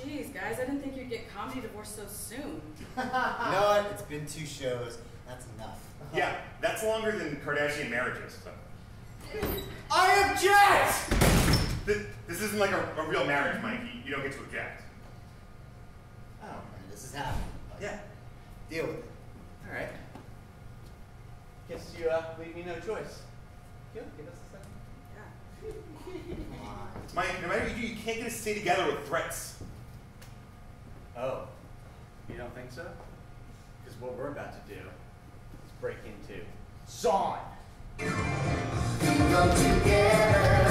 Jeez, guys, I didn't think you'd get comedy divorce so soon. You know what? It's been 2 shows. That's enough. Yeah, that's longer than Kardashian marriages. So. I object! This isn't like a real marriage, Mikey. You don't get to object. Oh, man, this is happening. Yeah. Deal with it. All right. Guess you leave me no choice. Give us a second. Yeah. Mike, no matter what you do, you can't get us to stay together with threats. Oh, you don't think so? Because what we're about to do is break into song. We go together,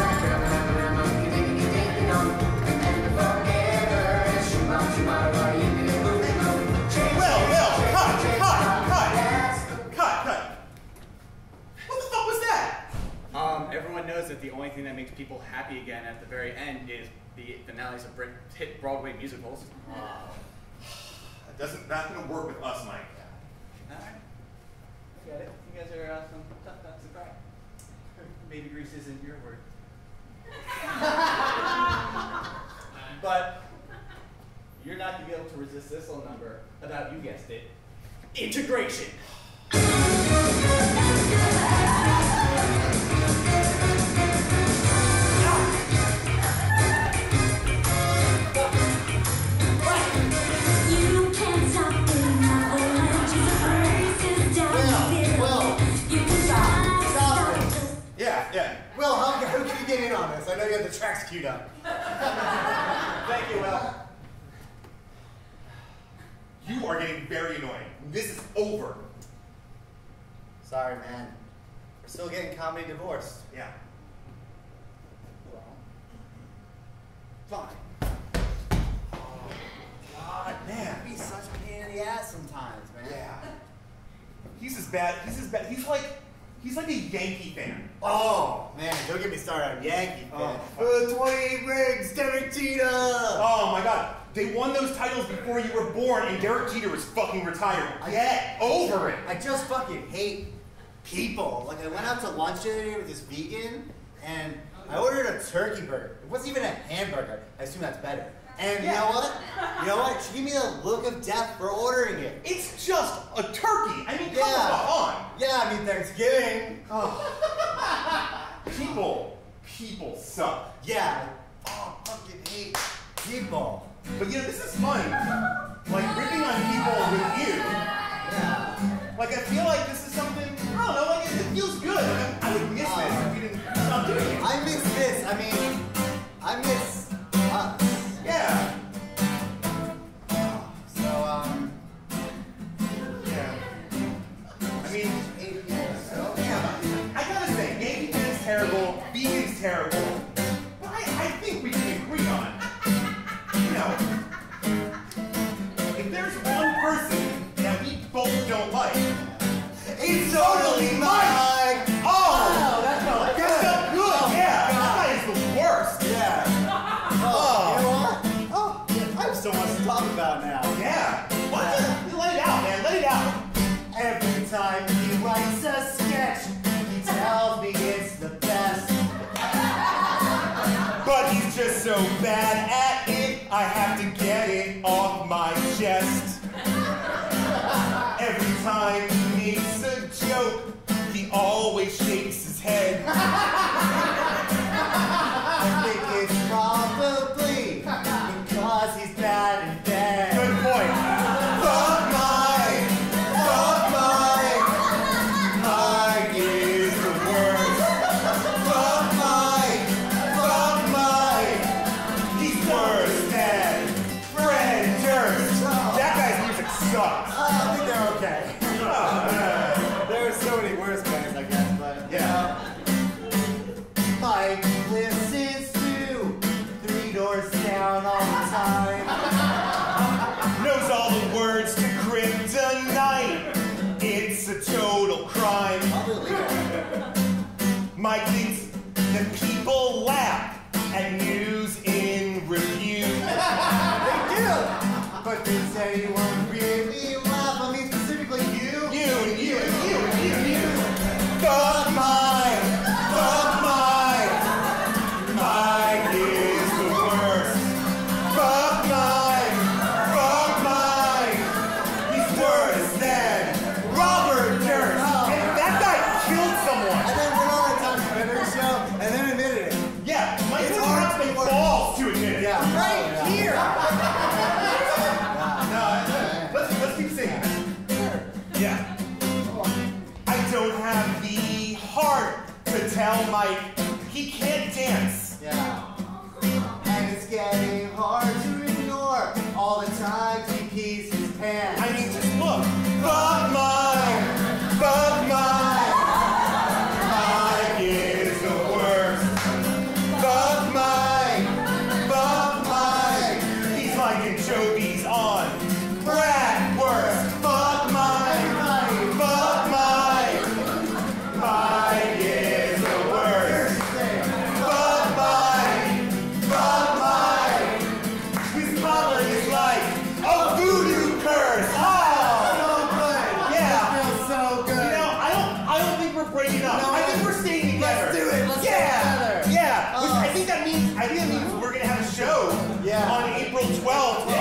Cut. What the fuck was that? Everyone knows that the only thing that makes people happy again at the very end is the finales of hit Broadway musicals. That's not going to work with us, Mike. All right. I get it. You guys are some tough nuts to crack. Baby grease isn't your word. But you're not going to be able to resist this little number about, you guessed it, integration. Yeah. Will, how can you get in on this? I know you have the tracks queued up. Thank you, Will. You are getting very annoying. This is over. Sorry, man. We're still getting comedy divorced. Yeah. Well, fine. Oh, God, man. Be such a pain in the ass sometimes, man. Yeah. He's as bad. He's like a Yankee fan. Oh, man, don't get me started on Yankee fan. 28 rings, Derek Jeter! Oh, my God. They won those titles before you were born, and Derek Jeter was fucking retired. Get over it. I just fucking hate people. Like, I went out to lunch the other day with this vegan, and I ordered a turkey burger. It wasn't even a hamburger. I assume that's better. And you know what? She gave me the look of death for ordering it. It's just a turkey. I mean, come on. Yeah, I mean, Thanksgiving. Oh. People suck. Yeah. Oh, fucking hate people. But you know, this is fun. Like, ripping on people with you. Yeah. Like, I feel like this is something, I don't know, like, it feels good. Like, I would miss this if we didn't stop doing it. I miss this. I mean, I miss us. Yeah. So, yeah. I mean, yeah, I gotta say, Yankee fan is terrible, vegan's terrible, but I think we can agree on, you know, if there's one person that we both don't like, it's totally Mike! Oh! That felt good! Yeah, that guy is the worst! Yeah. You know what? Oh, I have so much to talk about now. Yeah. What? Let it out, man. Let it out. Every time he writes a sketch, he tells me it's the best. But he's just so bad at it, I have to get it off my chest. Every time he makes a joke, he always shakes his head. I think it's probably because he's bad in bed. Good point. Fuck Mike! Fuck Mike! Mike is the worst. Fuck Mike! Fuck Mike! He's worse than Fred Durst. That guy's music sucks. I think they're okay. There are so many worse bands, I guess, but Yeah. Mike listens to Three Doors Down all the time. Knows all the words to Kryptonite. It's a total crime. Mike thinks that people laugh at news in review. They do, but they say you won't really laugh. I mean, specifically you. You. Fuck Mike! Fuck Mike! Mike is the worst. Fuck Mike! minute. Yeah. Right here. Yeah. No, let's keep singing. Yeah. I don't have the heart to tell Mike he can't dance. Yeah. And it's getting hard to ignore all the times he pees his pants. I mean, just look. Fuck mine. Fuck mine. Mike is the worst. Fuck mine. Fuck mine. He's like anchovies on bratwurst. Fuck mine. Fuck mine. Mike is the worst. Fuck mine. Fuck mine. His mama is like a voodoo curse. So good. You know, I don't think we're breaking up. No, I think we're staying together. Let's do it. Let's yeah, stay together. Yeah. Which I think that means we're gonna have a show Yeah. on April 12th